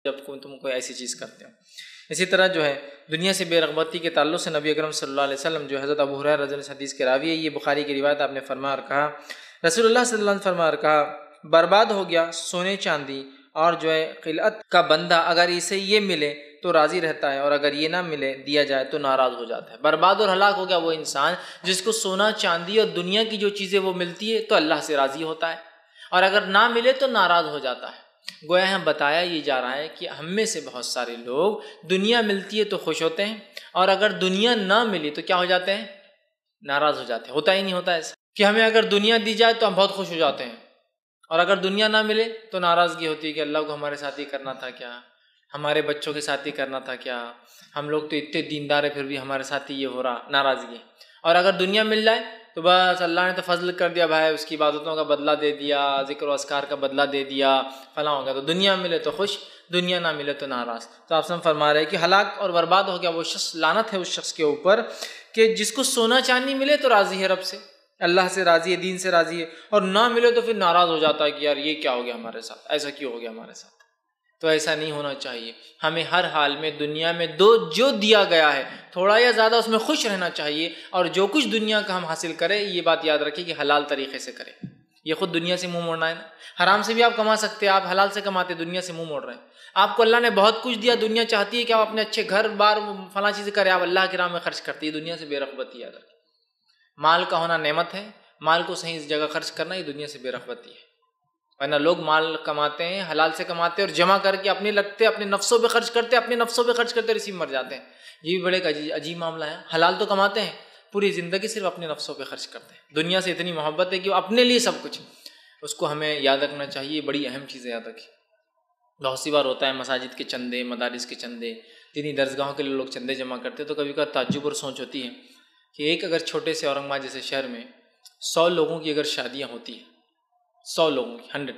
جب تم کوئی ایسی چیز کرتے ہو۔ اسی طرح جو ہے دنیا سے بے رغبتی کے تعلق سے نبی اکرم صلی اللہ علیہ وسلم جو حضرت ابو ہریرہ رضی اللہ عنہ حدیث کے راوی ہے، یہ بخاری کی روایت، آپ نے فرمایا اور کہا رسول اللہ صلی اللہ علیہ وسلم فرمایا اور کہا برباد ہو گیا سونے چاندی اور جو ہے قلعت کا بندہ، اگر اسے یہ ملے تو راضی رہتا ہے اور اگر یہ نہ ملے دیا جائے تو ناراض ہو جاتا ہے۔ برباد اور ہلاک ہو گیا وہ انسان جس کو سونا چاندی اور دنیا کی جو چیزیں وہ ملتی ہے تو اللہ سے راضی ہوتا ہے، اور اگر نہ ملے تو ناراض ہو جاتا ہے۔ گویا یہاں بتایا یہ جا رہا ہے کہ ہم میں سے بہت سارے لوگ دنیا ملتی ہے تو خوش ہوتے ہیں، اور اگر دنیا نہ ملی تو کیا ہو جاتے ہیں؟ ناراض ہو جاتے ہیں۔ ہوتا ہی نہیں ہوتا ایسا کہ ہمیں اگر دنیا دی جائے تو ہم بہت خوش ہو جاتے ہیں، اور اگر دنیا نہ ملے تو ناراضگی ہوتی ہے کہ اللہ کو ہمارے ساتھ ہی کرنا تھا کیا، ہمارے بچوں کے ساتھ ہی کرنا تھا کیا، ہم لوگ تو اتنے دیندار ہیں پھر بھی ہمارے ساتھ ہی یہ ہو رہا، ناراضگی۔ اور اگر دنیا مل جائے تو بس اللہ نے تو فضل کر دیا بھائی، اس کی عبادتوں کا بدلہ دے دیا، ذکر و اذکار کا بدلہ دے دیا، فلاں ہو گیا۔ تو دنیا ملے تو خوش، دنیا نہ ملے تو ناراض۔ تو آپ سب فرما رہے ہیں کہ ہلاک اور برباد ہو گیا وہ شخص، لعنت ہے اس شخص کے اوپر کہ جس کو سونا چاندی ملے تو راضی ہے رب سے، اللہ سے راضی ہے، دین سے راضی ہے، اور نہ ملے تو پھر ناراض ہو جاتا ہے کہ یار یہ کیا ہو گیا ہمارے ساتھ، ایسا کیوں ہو گیا ہمارے ساتھ۔ تو ایسا نہیں ہونا چاہیے، ہمیں ہر حال میں دنیا میں جو دیا گیا ہے تھوڑا یا زیادہ اس میں خوش رہنا چاہیے، اور جو کچھ دنیا کا ہم حاصل کریں یہ بات یاد رکھیں کہ حلال طریقے سے کریں۔ یہ خود دنیا سے منہ موڑنا ہے نا، حرام سے بھی آپ کما سکتے ہیں، آپ حلال سے کماتے، دنیا سے منہ موڑ رہے ہیں۔ آپ کو اللہ نے بہت کچھ دیا، دنیا چاہتی ہے کہ آپ اپنے اچھے گھر بار فلاں چیزیں کریں، آپ اللہ کی راہ میں خرچ کرتے ہیں، دنیا سے بے رغبتی یاد رکھیں۔ مال کا ہونا نعمت ہے، مال کو صحیح جگہ خرچ کرنا یہ دنیا سے بے رغبتی ہے، ورنہ لوگ مال کماتے ہیں، حلال سے کماتے ہیں اور جمع کر کے اپنے لگتے، اپنے نفسوں پہ خرچ کرتے، اپنے نفسوں پہ خرچ کرتے اور اسی میں مر جاتے ہیں۔ یہ بھی بڑے عجیب معاملہ ہے، حلال تو کماتے ہیں، پوری زندگی صرف اپنے نفسوں پہ خرچ کرتے ہیں۔ دنیا سے اتنی محبت ہے کہ وہ اپنے لیے سب کچھ، اس کو ہمیں یاد رکھنا چاہیے، یہ بڑی اہم چیز ہے، یاد رکھیں۔ بہت سی بار ہوتا ہے مساجد کے چندے، مدارس کے چندے، دینی درسگاہوں کے لیے لوگ چندے جمع کرتے ہیں، تو کبھی کبھار تعجب اور سوچ ہوتی ہے کہ ایک اگر چھوٹے سے اورنگ آباد جیسے شہر میں 100 لوگوں کی اگر شادیاں ہوتی ہیں، 100 لوگوں کی 100،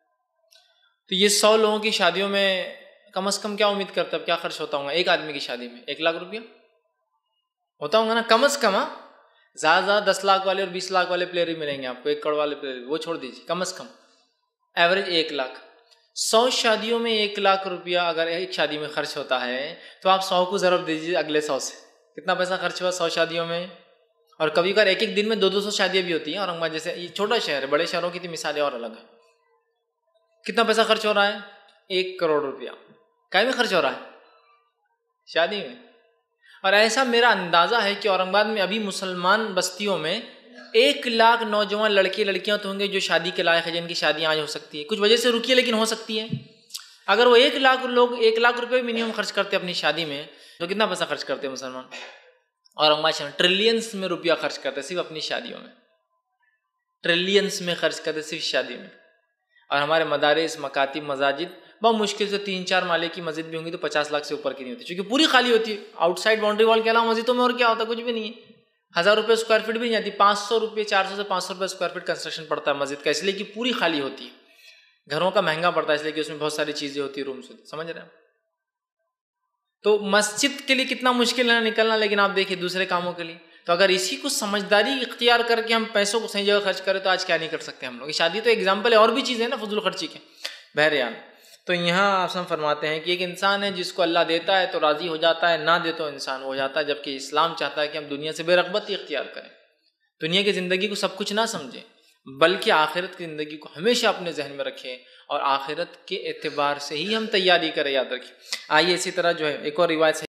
تو یہ 100 لوگوں کی شادیوں میں کم از کم کیا امید کرتا ہے کیا خرچ ہوتا ہوگا؟ ایک آدمی کی شادی میں 1 لاکھ روپیہ ہوتا ہوگا نا، کم از کم۔ زیادہ زیادہ 10 لاکھ والے اور 20 لاکھ والے پلیئر ہی ملیں گے آپ کو، 1 کروڑ والے پلیئر وہ چھوڑ دیجیے، کم از کم ایوریج 1 لاکھ۔ 100 شادیوں میں 1 لاکھ روپیہ اگر ایک شادی میں خرچ ہوتا ہے تو آپ 100 کو ضرب دیجیے اگلے 100 سے، کتنا پیسہ خرچ ہوا 100 شادیوں میں؟ اور کبھی کبھار ایک دن میں 200 شادیاں بھی ہوتی ہیں اورنگ آباد جیسے، یہ چھوٹا شہر ہے، بڑے شہروں کی تو مثالیں اور الگ ہیں۔ کتنا پیسہ خرچ ہو رہا ہے؟ 1 کروڑ روپیہ کہیں میں خرچ ہو رہا ہے شادی میں۔ اور ایسا میرا اندازہ ہے کہ اورنگ آباد میں ابھی مسلمان بستیوں میں 1 لاکھ نوجوان لڑکے لڑکیاں تو ہوں گے جو شادی کے لائق ہیں، جن کی شادیاں آج ہو سکتی ہے، کچھ وجہ سے رکی ہے لیکن ہو سکتی ہے۔ اگر وہ 1 لاکھ لوگ 1 لاکھ روپے منیمم خرچ کرتے اپنی شادی میں، تو کتنا پیسہ خرچ کرتے ہیں مسلمان؟ اورنگ آباد ٹریلینس میں روپیہ خرچ کرتے صرف اپنی شادیوں میں، ٹریلینس میں خرچ کرتے صرف شادی میں۔ اور ہمارے مدارس، مکاتب، مساجد بہت مشکل سے 3-4 مالے کی مسجد بھی ہوں گی تو 50 لاکھ سے اوپر کی نہیں ہوتی، چونکہ پوری خالی ہوتی ہے۔ آؤٹ سائڈ باؤنڈری وال کے علاوہ مسجدوں میں اور کیا ہوتا ہے؟ کچھ بھی نہیں ہے۔ 1000 روپے اسکوائر فٹ بھی نہیں آتی، 500 روپے، 400 سے 500 روپے اسکوائر فٹ کنسٹرکشن پڑتا ہے مسجد کا، اس لیے کہ پوری خالی ہوتی ہے۔ گھروں کا مہنگا پڑتا ہے اس لیے کہ اس میں بہت ساری چیزیں ہوتی ہیں، رومس، سمجھ رہے ہیں؟ تو مسجد کے لیے کتنا مشکل ہے نکلنا، لیکن آپ دیکھیں دوسرے کاموں کے لیے۔ تو اگر اسی کو سمجھداری اختیار کر کے ہم پیسوں کو صحیح جگہ خرچ کریں تو آج کیا نہیں کر سکتے ہم لوگ۔ شادی تو ایگزامپل ہے، اور بھی چیزیں ہیں نا فضول خرچی کے، بہرحال۔ تو یہاں آپ فرماتے ہیں کہ ایک انسان ہے جس کو اللہ دیتا ہے تو راضی ہو جاتا ہے، نہ دے تو انسان ہو جاتا ہے، جبکہ اسلام چاہتا ہے کہ ہم دنیا سے بے رغبتی اختیار کریں، دنیا کی زندگی کو سب کچھ نہ سمجھیں، بلکہ آخرت کی زندگی کو ہمیشہ اپنے ذہن میں رکھیں، اور آخرت کے اعتبار سے ہی ہم تیاری کریں، یاد رکھیں۔ آئیے اسی طرح جو ہے ایک اور روایت